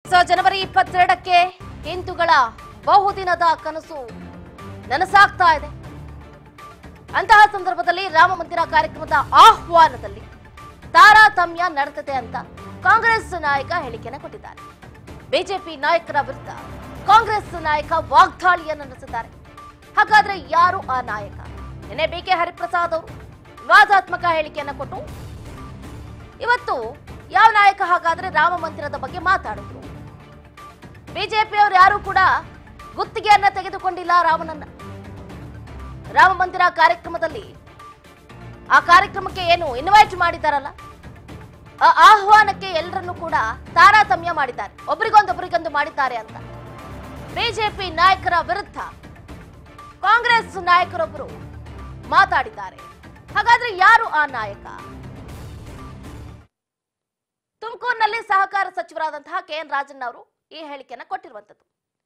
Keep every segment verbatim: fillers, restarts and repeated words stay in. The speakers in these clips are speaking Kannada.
ಸೊ ಜನವರಿ ಇಪ್ಪತ್ತೆರಡಕ್ಕೆ ಹಿಂದೂಗಳ ಬಹುದಿನದ ಕನಸು ನನಸಾಗ್ತಾ ಇದೆ. ಅಂತಹ ಸಂದರ್ಭದಲ್ಲಿ ರಾಮ ಮಂದಿರ ಕಾರ್ಯಕ್ರಮದ ಆಹ್ವಾನದಲ್ಲಿ ತಾರತಮ್ಯ ನಡೆದಿದೆ ಅಂತ ಕಾಂಗ್ರೆಸ್ ನಾಯಕ ಹೇಳಿಕೆಯನ್ನು ಕೊಟ್ಟಿದ್ದಾರೆ. ಬಿಜೆಪಿ ನಾಯಕರ ವಿರುದ್ಧ ಕಾಂಗ್ರೆಸ್ ನಾಯಕ ವಾಗ್ದಾಳಿಯನ್ನು ನಡೆಸಿದ್ದಾರೆ. ಹಾಗಾದ್ರೆ ಯಾರು ಆ ನಾಯಕ? ನಿನ್ನೆ ಬಿ ಕೆ ಹರಿಪ್ರಸಾದ್ ಅವರು ವಿವಾದಾತ್ಮಕ ಹೇಳಿಕೆಯನ್ನು ಕೊಟ್ಟು ಇವತ್ತು ಯಾವ ನಾಯಕ ಹಾಗಾದ್ರೆ ರಾಮ ಮಂದಿರದ ಬಗ್ಗೆ ಮಾತಾಡಿದ್ರು. ಬಿಜೆಪಿಯವರು ಯಾರು ಕೂಡ ಗುತ್ತಿಗೆಯನ್ನ ತೆಗೆದುಕೊಂಡಿಲ್ಲ ರಾಮನನ್ನ. ರಾಮ ಮಂದಿರ ಕಾರ್ಯಕ್ರಮದಲ್ಲಿ ಆ ಕಾರ್ಯಕ್ರಮಕ್ಕೆ ಏನು ಇನ್ವೈಟ್ ಮಾಡಿದಾರಲ್ಲ, ಆ ಆಹ್ವಾನಕ್ಕೆ ಎಲ್ಲರನ್ನೂ ಕೂಡ ತಾರತಮ್ಯ ಮಾಡಿದ್ದಾರೆ, ಒಬ್ಬರಿಗೊಂದೊಬ್ಬರಿಗೊಂದು ಮಾಡಿದ್ದಾರೆ ಅಂತ ಬಿಜೆಪಿ ನಾಯಕರ ವಿರುದ್ಧ ಕಾಂಗ್ರೆಸ್ ನಾಯಕರೊಬ್ಬರು ಮಾತಾಡಿದ್ದಾರೆ. ಹಾಗಾದ್ರೆ ಯಾರು ಆ ನಾಯಕ? ತುಮಕೂರಿನಲ್ಲಿ ಸಹಕಾರ ಸಚಿವರಾದಂತಹ ಕೆ ಎನ್ ರಾಜಣ್ಣ ಅವರು ಈ ಹೇಳಿಕೆಯನ್ನು ಕೊಟ್ಟಿರುವಂತದ್ದು.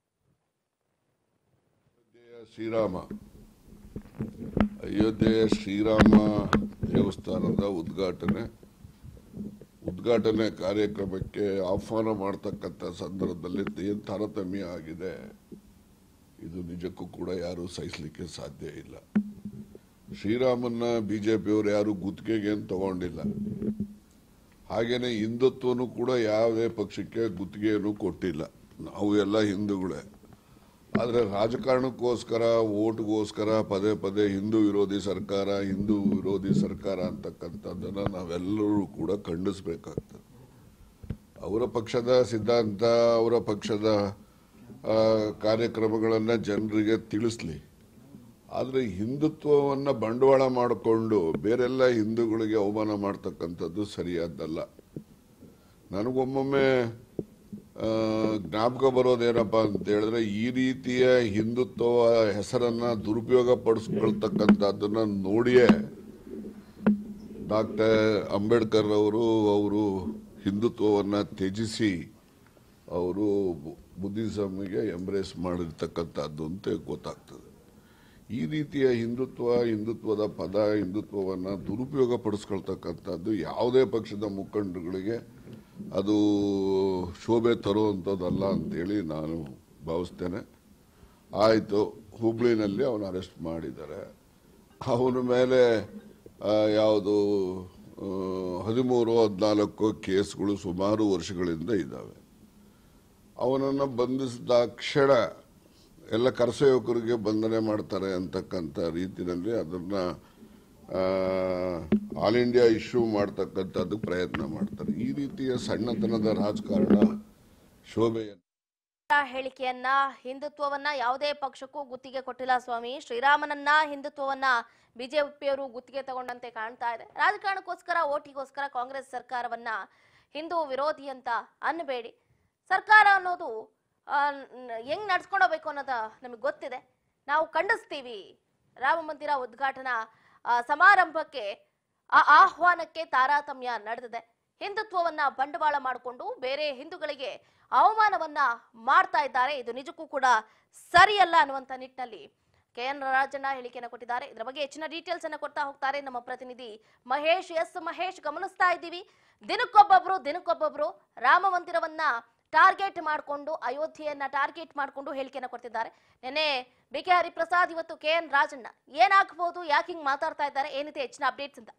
ಶ್ರೀರಾಮ ಅಯೋಧ್ಯೆಯ ಶ್ರೀರಾಮ ದೇವಸ್ಥಾನದ ಉದ್ಘಾಟನೆ ಉದ್ಘಾಟನೆ ಕಾರ್ಯಕ್ರಮಕ್ಕೆ ಆಹ್ವಾನ ಮಾಡತಕ್ಕಂಥ ಸಂದರ್ಭದಲ್ಲಿ ಏನು ತಾರತಮ್ಯ ಆಗಿದೆ, ಇದು ನಿಜಕ್ಕೂ ಕೂಡ ಯಾರು ಸಹಿಸಲಿಕ್ಕೆ ಸಾಧ್ಯ ಇಲ್ಲ. ಶ್ರೀರಾಮನ್ನ ಬಿಜೆಪಿಯವರು ಯಾರು ಗುತ್ತಿಗೆಗೆ ಏನು ತಗೊಂಡಿಲ್ಲ. ಹಾಗೇನೆ ಹಿಂದುತ್ವನು ಕೂಡ ಯಾವುದೇ ಪಕ್ಷಕ್ಕೆ ಗುತ್ತಿಗೆಯನ್ನು ಕೊಟ್ಟಿಲ್ಲ. ನಾವು ಎಲ್ಲ ಹಿಂದೂಗಳೇ. ಆದರೆ ರಾಜಕಾರಣಕ್ಕೋಸ್ಕರ, ಓಟ್ಗೋಸ್ಕರ ಪದೇ ಪದೇ ಹಿಂದೂ ವಿರೋಧಿ ಸರ್ಕಾರ ಹಿಂದೂ ವಿರೋಧಿ ಸರ್ಕಾರ ಅಂತಕ್ಕಂಥದ್ದನ್ನು ನಾವೆಲ್ಲರೂ ಕೂಡ ಖಂಡಿಸಬೇಕಾಗ್ತದೆ. ಅವರ ಪಕ್ಷದ ಸಿದ್ಧಾಂತ, ಅವರ ಪಕ್ಷದ ಕಾರ್ಯಕ್ರಮಗಳನ್ನು ಜನರಿಗೆ ತಿಳಿಸ್ಲಿ. ಆದರೆ ಹಿಂದುತ್ವವನ್ನು ಬಂಡವಾಳ ಮಾಡಿಕೊಂಡು ಬೇರೆಲ್ಲ ಹಿಂದೂಗಳಿಗೆ ಅವಮಾನ ಮಾಡ್ತಕ್ಕಂಥದ್ದು ಸರಿಯಾದ್ದಲ್ಲ. ನನಗೊಮ್ಮೊಮ್ಮೆ ಜ್ಞಾಪಕ ಬರೋದೇನಪ್ಪ ಅಂತ ಹೇಳಿದ್ರೆ, ಈ ರೀತಿಯ ಹಿಂದುತ್ವ ಹೆಸರನ್ನ ದುರುಪಯೋಗ ಪಡಿಸ್ಕೊಳ್ತಕ್ಕಂಥದ್ದನ್ನ ನೋಡಿಯೇ ಡಾಕ್ಟರ್ ಅಂಬೇಡ್ಕರ್ ಅವರು ಅವರು ಹಿಂದುತ್ವವನ್ನು ತ್ಯಜಿಸಿ ಅವರು ಬುದ್ಧಿಸಮ್ಗೆ ಎಂಬ್ರೇಸ್ ಮಾಡಿರ್ತಕ್ಕಂಥದ್ದು ಅಂತ ಗೊತ್ತಾಗ್ತದೆ. ಈ ರೀತಿಯ ಹಿಂದುತ್ವ ಹಿಂದುತ್ವದ ಪದ ಹಿಂದುತ್ವವನ್ನು ದುರುಪಯೋಗ ಪಡಿಸ್ಕೊಳ್ತಕ್ಕಂಥದ್ದು ಯಾವುದೇ ಪಕ್ಷದ ಮುಖಂಡರುಗಳಿಗೆ ಅದು ಶೋಭೆ ತರುವಂಥದ್ದಲ್ಲ ಅಂತೇಳಿ ನಾನು ಭಾವಿಸ್ತೇನೆ. ಆಯಿತು, ಹುಬ್ಳಿನಲ್ಲಿ ಅವನು ಅರೆಸ್ಟ್ ಮಾಡಿದ್ದಾರೆ. ಅವನ ಮೇಲೆ ಯಾವುದು ಹದಿಮೂರು ಹದಿನಾಲ್ಕು ಕೇಸ್ಗಳು ಸುಮಾರು ವರ್ಷಗಳಿಂದ ಇದ್ದಾವೆ. ಅವನನ್ನು ಬಂಧಿಸಿದ ಕ್ಷಣ ಎಲ್ಲ ಕರಸೇವಕರಿಗೆ ಬಂಧನೆ ಮಾಡ್ತಾರೆ ಅಂತಕ್ಕಂಥ ರೀತಿಯಲ್ಲಿ ಅದನ್ನು ಆಲ್ ಇಂಡಿಯಾ ಇಶ್ಯೂ ಮಾಡ್ತಕ್ಕಂಥದ್ದು ಪ್ರಯತ್ನ ಮಾಡ್ತಾರೆ. ಈ ರೀತಿಯ ಸಣ್ಣತನದ ರಾಜಕಾರಣ ಶೋಭೆಯನ್ನು ಹೇಳಿಕೆಯನ್ನ ಹಿಂದುತ್ವವನ್ನ ಯಾವುದೇ ಪಕ್ಷಕ್ಕೂ ಗುತ್ತಿಗೆ ಕೊಟ್ಟಿಲ್ಲ ಸ್ವಾಮಿ. ಶ್ರೀರಾಮನನ್ನ ಹಿಂದುತ್ವವನ್ನ ಬಿಜೆಪಿಯವರು ಗುತ್ತಿಗೆ ತಗೊಂಡಂತೆ ಕಾಣ್ತಾ ಇದೆ. ರಾಜಕಾರಣಕ್ಕೋಸ್ಕರ, ಓಟಿಗೋಸ್ಕರ ಕಾಂಗ್ರೆಸ್ ಸರ್ಕಾರವನ್ನ ಹಿಂದೂ ವಿರೋಧಿ ಅಂತ ಅನ್ನಬೇಡಿ. ಸರ್ಕಾರ ಅನ್ನೋದು ಹೆಂಗ್ ನಡ್ಸ್ಕೊಂಡೋಗ್ಬೇಕು ಅನ್ನೋದು ನಮಗೆ ಗೊತ್ತಿದೆ. ನಾವು ಖಂಡಿಸ್ತೀವಿ. ರಾಮ ಮಂದಿರ ಉದ್ಘಾಟನಾ ಸಮಾರಂಭಕ್ಕೆ ಆ ಆಹ್ವಾನಕ್ಕೆ ತಾರತಮ್ಯ ನಡೆದಿದೆ. ಹಿಂದುತ್ವವನ್ನ ಬಂಡವಾಳ ಮಾಡಿಕೊಂಡು ಬೇರೆ ಹಿಂದೂಗಳಿಗೆ ಅವಮಾನವನ್ನ ಮಾಡ್ತಾ ಇದ್ದಾರೆ. ಇದು ನಿಜಕ್ಕೂ ಕೂಡ ಸರಿಯಲ್ಲ ಅನ್ನುವಂತ ನಿಟ್ಟಿನಲ್ಲಿ ಕೆ ಎನ್ ರಾಜಣ್ಣ ಹೇಳಿಕೆಯನ್ನು ಕೊಟ್ಟಿದ್ದಾರೆ. ಇದರ ಬಗ್ಗೆ ಹೆಚ್ಚಿನ ಡೀಟೇಲ್ಸ್ ಅನ್ನು ಕೊಡ್ತಾ ಹೋಗ್ತಾರೆ ನಮ್ಮ ಪ್ರತಿನಿಧಿ ಮಹೇಶ್. ಎಸ್ ಮಹೇಶ್, ಗಮನಿಸ್ತಾ ಇದ್ದೀವಿ ದಿನಕ್ಕೊಬ್ಬೊಬ್ರು ದಿನಕ್ಕೊಬ್ಬೊಬ್ರು ರಾಮ ಮಂದಿರವನ್ನ ಟಾರ್ಗೆಟ್ ಮಾಡಿಕೊಂಡು, ಅಯೋಧ್ಯೆಯನ್ನ ಟಾರ್ಗೆಟ್ ಮಾಡಿಕೊಂಡು ಹೇಳಿಕೆಯನ್ನು ಕೊಡ್ತಿದ್ದಾರೆ. ನಿನ್ನೆ ಬಿ ಕೆ ಹರಿಪ್ರಸಾದ್, ಇವತ್ತು ಕೆ ಎನ್ ರಾಜಣ್ಣ. ಏನಾಗಬಹುದು, ಯಾಕೆ ಹಿಂಗ್ ಮಾತಾಡ್ತಾ ಇದ್ದಾರೆ, ಏನಿದೆ ಹೆಚ್ಚಿನ ಅಪ್ಡೇಟ್ಸ್ ಅಂತ?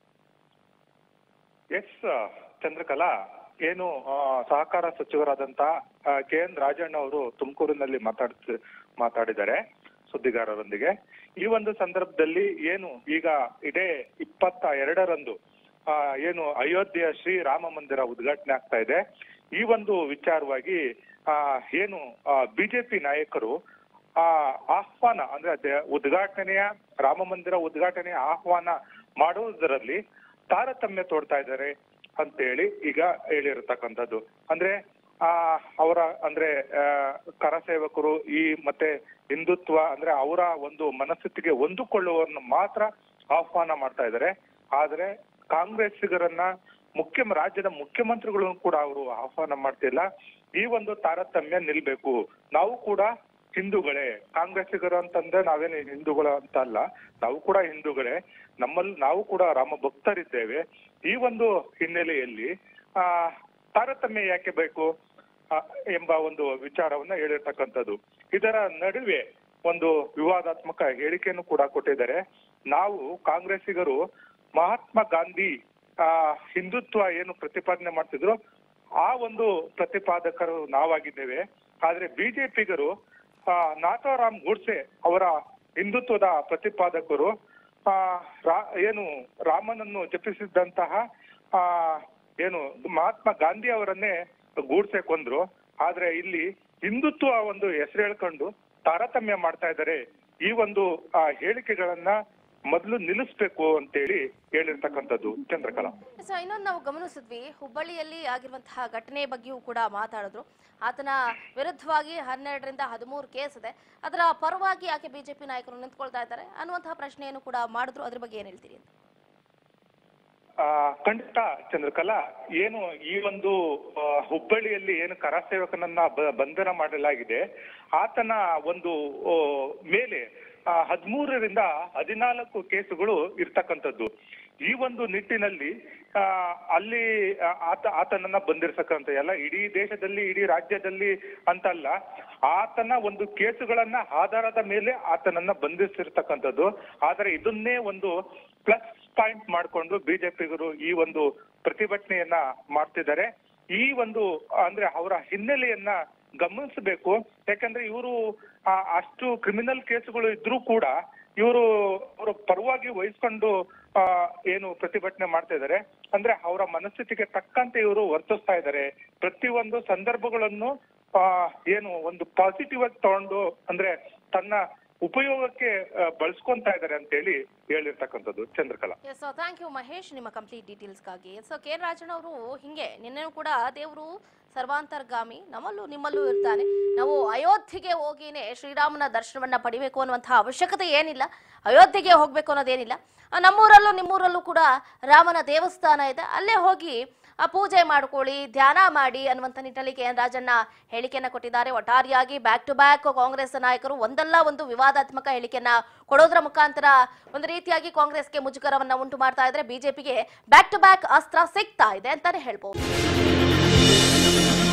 ಎಸ್ ಚಂದ್ರಕಲಾ, ಏನು ಸಹಕಾರ ಸಚಿವರಾದಂತ ಕೆ ಎನ್ ರಾಜಣ್ಣ ಅವರು ತುಮಕೂರಿನಲ್ಲಿ ಮಾತಾಡ್ ಮಾತಾಡಿದ್ದಾರೆ ಸುದ್ದಿಗಾರರೊಂದಿಗೆ. ಈ ಒಂದು ಸಂದರ್ಭದಲ್ಲಿ ಏನು ಈಗ ಇದೇ ಇಪ್ಪತ್ತ ಎರಡರಂದು ಆ ಏನು ಅಯೋಧ್ಯೆಯ ಶ್ರೀ ರಾಮ ಮಂದಿರ ಉದ್ಘಾಟನೆ ಆಗ್ತಾ ಇದೆ. ಈ ಒಂದು ವಿಚಾರವಾಗಿ ಆ ಏನು ಬಿಜೆಪಿ ನಾಯಕರು ಆ ಆಹ್ವಾನ ಅಂದ್ರೆ ಉದ್ಘಾಟನೆಯ ರಾಮ ಮಂದಿರ ಉದ್ಘಾಟನೆಯ ಆಹ್ವಾನ ಮಾಡುವುದರಲ್ಲಿ ತಾರತಮ್ಯ ತೋಡ್ತಾ ಇದ್ದಾರೆ ಅಂತ ಹೇಳಿ ಈಗ ಹೇಳಿರತಕ್ಕಂಥದ್ದು. ಅಂದ್ರೆ ಆ ಅವರ ಅಂದ್ರೆ ಕರಸೇವಕರು ಈ ಮತ್ತೆ ಹಿಂದುತ್ವ ಅಂದ್ರೆ ಅವರ ಒಂದು ಮನಸ್ಥಿತಿಗೆ ಹೊಂದಿಕೊಳ್ಳುವವರನ್ನು ಮಾತ್ರ ಆಹ್ವಾನ ಮಾಡ್ತಾ ಇದ್ದಾರೆ. ಆದ್ರೆ ಕಾಂಗ್ರೆಸ್ಸಿಗರನ್ನ ಮುಖ್ಯ ರಾಜ್ಯದ ಮುಖ್ಯಮಂತ್ರಿಗಳನ್ನು ಕೂಡ ಅವರು ಆಹ್ವಾನ ಮಾಡ್ತಿಲ್ಲ. ಈ ಒಂದು ತಾರತಮ್ಯ ನಿಲ್ಬೇಕು. ನಾವು ಕೂಡ ಹಿಂದೂಗಳೇ, ಕಾಂಗ್ರೆಸ್ಸಿಗರು ಅಂತಂದ್ರೆ ನಾವೇನು ಹಿಂದೂಗಳ ಅಂತ ಅಲ್ಲ, ನಾವು ಕೂಡ ಹಿಂದೂಗಳೇ, ನಮ್ಮಲ್ಲಿ ನಾವು ಕೂಡ ರಾಮ ಭಕ್ತರಿದ್ದೇವೆ. ಈ ಒಂದು ಹಿನ್ನೆಲೆಯಲ್ಲಿ ಆ ತಾರತಮ್ಯ ಯಾಕೆ ಬೇಕು? ಎಂಬ ಒಂದು ವಿಚಾರವನ್ನ ಹೇಳಿರ್ತಕ್ಕಂಥದ್ದು. ಇದರ ನಡುವೆ ಒಂದು ವಿವಾದಾತ್ಮಕ ಹೇಳಿಕೆಯನ್ನು ಕೂಡ ಕೊಟ್ಟಿದ್ದಾರೆ. ನಾವು ಕಾಂಗ್ರೆಸ್ಸಿಗರು ಮಹಾತ್ಮ ಗಾಂಧಿ ಆ ಹಿಂದುತ್ವ ಏನು ಪ್ರತಿಪಾದನೆ ಮಾಡ್ತಿದ್ರು ಆ ಒಂದು ಪ್ರತಿಪಾದಕರು ನಾವಾಗಿದ್ದೇವೆ. ಆದ್ರೆ ಬಿಜೆಪಿಗರು ಆ ನಾಥೋರಾಮ್ ಗೂಡ್ಸೆ ಅವರ ಹಿಂದುತ್ವದ ಪ್ರತಿಪಾದಕರು ಆ ರಾ ಏನು ರಾಮನನ್ನು ಜಪಿಸಿದ್ದಂತಹ ಆ ಏನು ಮಹಾತ್ಮ ಗಾಂಧಿ ಅವರನ್ನೇ ಗೂಡ್ಸೆ ಕೊಂದ್ರು. ಆದ್ರೆ ಇಲ್ಲಿ ಹಿಂದುತ್ವ ಒಂದು ಹೆಸರು ಹೇಳ್ಕೊಂಡು ತಾರತಮ್ಯ ಮಾಡ್ತಾ ಇದ್ದಾರೆ. ಈ ಒಂದು ಆ ಹೇಳಿಕೆಗಳನ್ನ ಮೊದಲು ನಿಲ್ಲಿಸ್ಬೇಕು ಅಂತೇಳಿ ಹೇಳಿರ್ತಕ್ಕಂಥದ್ದು ಚಂದ್ರಕಲಾ. ಸೊ ಇನ್ನೊಂದು ನಾವು ಗಮನಿಸಿದ್ವಿ, ಹುಬ್ಬಳ್ಳಿಯಲ್ಲಿ ಆಗಿರುವಂತಹ ಘಟನೆ ಬಗ್ಗೆಯೂ ಕೂಡ ಮಾತಾಡಿದ್ರು. ಆತನ ವಿರುದ್ಧವಾಗಿ ಹನ್ನೆರಡರಿಂದ ಹದಿಮೂರು ಕೇಸ್ ಇದೆ, ಅದರ ಪರವಾಗಿ ಯಾಕೆ ಬಿಜೆಪಿ ನಾಯಕರು ನಿಂತ್ಕೊಳ್ತಾ ಇದ್ದಾರೆ ಅನ್ನುವಂತಹ ಪ್ರಶ್ನೆಯನ್ನು ಕೂಡ ಮಾಡಿದ್ರು. ಅದ್ರ ಬಗ್ಗೆ ಏನ್ ಹೇಳ್ತೀರಿ ಅಂತ? ಆ ಖಂಡಿತ ಚಂದ್ರಕಲಾ, ಏನು ಈ ಒಂದು ಹುಬ್ಬಳ್ಳಿಯಲ್ಲಿ ಏನು ಕರ ಸೇವಕನನ್ನ ಬಂಧನ ಮಾಡಲಾಗಿದೆ, ಆತನ ಒಂದು ಮೇಲೆ ಹದಿಮೂರರಿಂದ ಹದಿನಾಲ್ಕು ಕೇಸುಗಳು ಇರ್ತಕ್ಕಂಥದ್ದು. ಈ ಒಂದು ನಿಟ್ಟಿನಲ್ಲಿ ಆ ಅಲ್ಲಿ ಆತ ಆತನನ್ನ ಬಂಧಿರ್ತಕ್ಕಂಥ ಎಲ್ಲ ಇಡೀ ದೇಶದಲ್ಲಿ ಇಡೀ ರಾಜ್ಯದಲ್ಲಿ ಅಂತಲ್ಲ, ಆತನ ಒಂದು ಕೇಸುಗಳನ್ನ ಆಧಾರದ ಮೇಲೆ ಆತನನ್ನ ಬಂಧಿಸಿರ್ತಕ್ಕಂಥದ್ದು. ಆದ್ರೆ ಇದನ್ನೇ ಒಂದು ಪ್ಲಸ್ ಪಾಯಿಂಟ್ ಮಾಡಿಕೊಂಡು ಬಿಜೆಪಿಗರು ಈ ಒಂದು ಪ್ರತಿಭಟನೆಯನ್ನ ಮಾಡ್ತಿದ್ದಾರೆ. ಈ ಒಂದು ಅಂದ್ರೆ ಅವರ ಹಿನ್ನೆಲೆಯನ್ನ ಗಮನಿಸಬೇಕು. ಯಾಕಂದ್ರೆ ಇವರು ಅಷ್ಟು ಕ್ರಿಮಿನಲ್ ಕೇಸುಗಳು ಇದ್ರೂ ಕೂಡ ಇವರು ಅವರ ಪರವಾಗಿ ವಹಿಸ್ಕೊಂಡು ಆ ಏನು ಪ್ರತಿಭಟನೆ ಮಾಡ್ತಾ ಇದ್ದಾರೆ. ಅಂದ್ರೆ ಅವರ ಮನಸ್ಥಿತಿಗೆ ತಕ್ಕಂತೆ ಇವರು ವರ್ತಿಸ್ತಾ ಇದ್ದಾರೆ. ಪ್ರತಿಯೊಂದು ಸಂದರ್ಭಗಳನ್ನು ಆ ಏನು ಒಂದು ಪಾಸಿಟಿವ್ ಆಗಿ ತಗೊಂಡು ಅಂದ್ರೆ ತನ್ನ ಉಪಯೋಗಕ್ಕೆ ಬಳಸ್ಕೊಂತಾ ಇದ್ದಾರೆ ಅಂತ ಹೇಳಿ ಹೇಳಿರ್ತಕ್ಕಂಥದ್ದು Chandrakala. Yes, thank you Mahesh ನಿಮ್ಮ ಕಂಪ್ಲೀಟ್ ಡೀಟೇಲ್ಸ್ಗಾಗಿ. ಸೊ ಕೆ ರಾಜಣ್ಣ ಅವರು ಹಿಂಗೆ ನಿನ್ನೆನೂ ಕೂಡ ದೇವರು ಸರ್ವಾಂತರ್ಗಾಮಿ ನಮ್ಮಲ್ಲೂ ನಿಮ್ಮಲ್ಲೂ ಇರ್ತಾನೆ, ನಾವು ಅಯೋಧ್ಯೆಗೆ ಹೋಗಿನೇ ಶ್ರೀರಾಮನ ದರ್ಶನವನ್ನ ಪಡಿಬೇಕು ಅನ್ನುವಂತಹ ಅವಶ್ಯಕತೆ ಏನಿಲ್ಲ, ಅಯೋಧ್ಯೆಗೆ ಹೋಗ್ಬೇಕು ಅನ್ನೋದೇನಿಲ್ಲ. ನಮ್ಮೂರಲ್ಲೂ ನಿಮ್ಮೂರಲ್ಲೂ ಕೂಡ ರಾಮನ ದೇವಸ್ಥಾನ ಇದೆ, ಅಲ್ಲೇ ಹೋಗಿ ಆ ಪೂಜೆ ಮಾಡ್ಕೊಳ್ಳಿ, ಧ್ಯಾನ ಮಾಡಿ ಅನ್ನುವಂಥ ನಿಟ್ಟಿನಲ್ಲಿ ಕೆ ಎನ್ ರಾಜಣ್ಣ ಹೇಳಿಕೆಯನ್ನ ಕೊಟ್ಟಿದ್ದಾರೆ. ಒಟ್ಟಾರೆಯಾಗಿ ಬ್ಯಾಕ್ ಟು ಬ್ಯಾಕ್ ಕಾಂಗ್ರೆಸ್ ನಾಯಕರು ಒಂದಲ್ಲ ಒಂದು ವಿವಾದಾತ್ಮಕ ಹೇಳಿಕೆಯನ್ನ ಕೊಡೋದ್ರ ಮುಖಾಂತರ ಒಂದು ರೀತಿಯಾಗಿ ಕಾಂಗ್ರೆಸ್ಗೆ ಮುಜುಗರವನ್ನ ಉಂಟು ಮಾಡ್ತಾ ಇದ್ರೆ ಬಿಜೆಪಿಗೆ ಬ್ಯಾಕ್ ಟು ಬ್ಯಾಕ್ ಅಸ್ತ್ರ ಸಿಗ್ತಾ ಇದೆ ಅಂತಾನೆ ಹೇಳ್ಬೋದು.